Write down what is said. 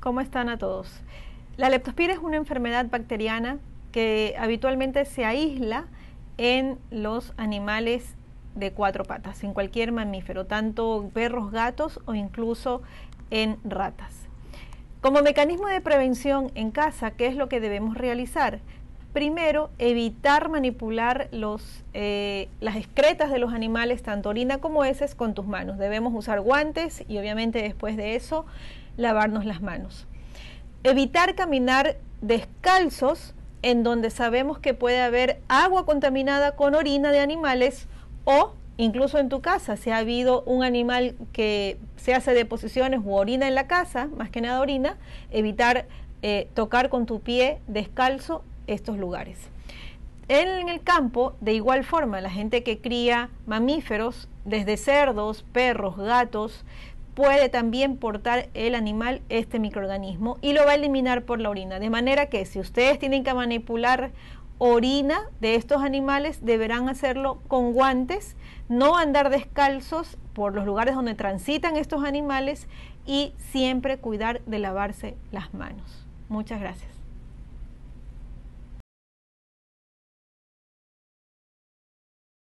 ¿Cómo están a todos? La leptospira es una enfermedad bacteriana que habitualmente se aísla en los animales de cuatro patas, en cualquier mamífero, tanto perros, gatos o incluso en ratas. Como mecanismo de prevención en casa, ¿qué es lo que debemos realizar? Primero, evitar manipular las excretas de los animales, tanto orina como heces, con tus manos. Debemos usar guantes y obviamente después de eso lavarnos las manos. Evitar caminar descalzos en donde sabemos que puede haber agua contaminada con orina de animales, o incluso en tu casa, si ha habido un animal que se hace deposiciones u orina en la casa, más que nada orina, evitar tocar con tu pie descalzo estos lugares. En el campo, de igual forma, la gente que cría mamíferos, desde cerdos, perros, gatos, puede también portar el animal este microorganismo y lo va a eliminar por la orina. De manera que si ustedes tienen que manipular orina de estos animales, deberán hacerlo con guantes, no andar descalzos por los lugares donde transitan estos animales y siempre cuidar de lavarse las manos. Muchas gracias.